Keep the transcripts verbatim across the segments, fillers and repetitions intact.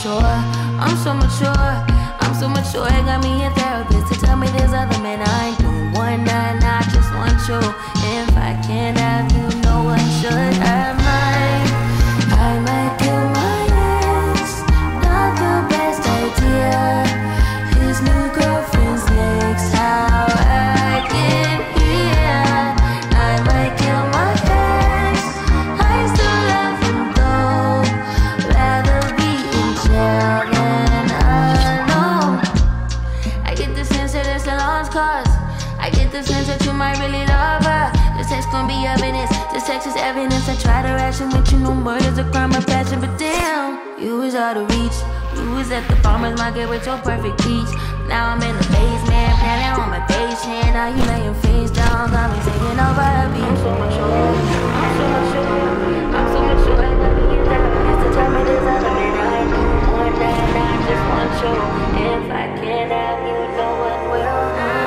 mature, I'm so mature, I'm so mature. It got me a therapist to tell me there's other men I ain't doing one night, I just want you. If I can't have you, no one should. I might, I might kill my ex. Not the best idea. His new girlfriend's next. How I get here? I might kill my ex. I still love him though. Rather be in jail than alone. I get the sense that it's a lost cause. I get the sense that you might really love her. This text gon' be evidence. This text is evidence. I try to ration with you. No murder's a crime of passion, but damn, you was out of reach. You was at the farmer's market with your perfect peach. Now I'm in the basement, planning on my patient. Now you laying face down, got me taking over the beat. I'm so mature, I'm so mature, I'm so mature. I got me in therapist to tell me there's other men I know. One night I just want you. If I can't have you, no one will.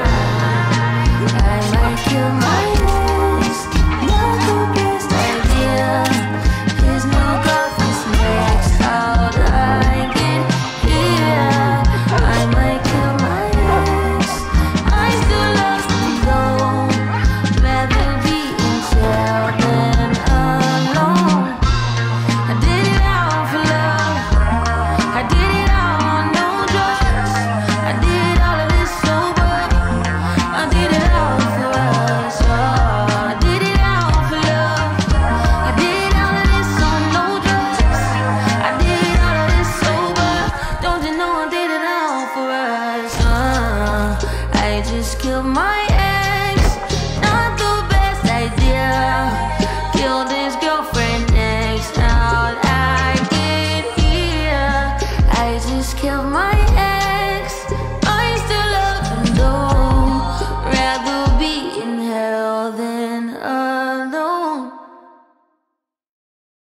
I might kill my ex. Not the best idea. His new girlfriend's next. How'd I get here? I might kill my ex. I still love him though. Rather be in jail than alone. I did it all for love. I did it all on no drugs. I did all of this sober. I did it all for us. Oh, I did it all for love. I did all of this on no drugs. I did all of this sober. Don't you know I did it all for us? Uh, I just killed my ex. Not the best idea. Killed his girlfriend next. How'd I get here? I just killed my ex.